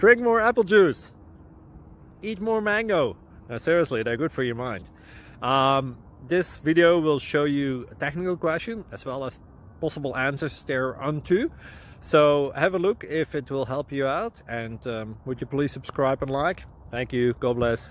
Drink more apple juice. Eat more mango. No, seriously, they're good for your mind. This video will show you a technical question as well as possible answers thereunto. So have a look if it will help you out, and would you please subscribe and like? Thank you. God bless.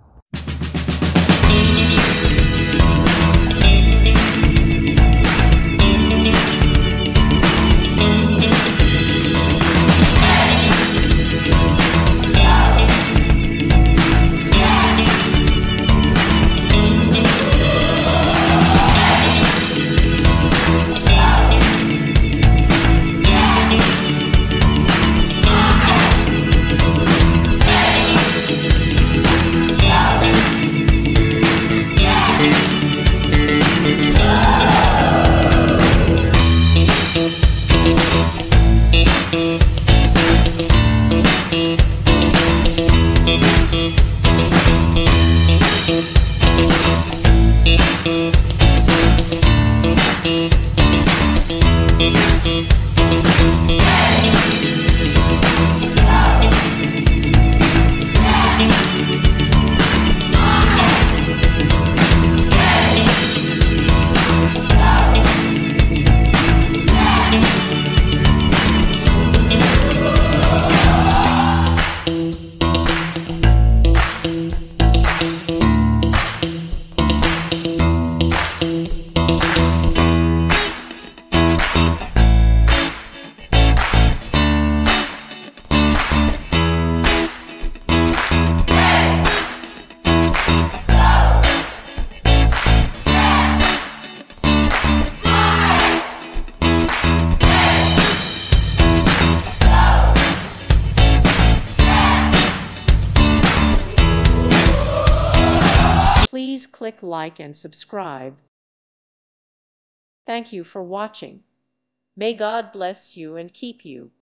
Please click like and subscribe. Thank you for watching. May God bless you and keep you.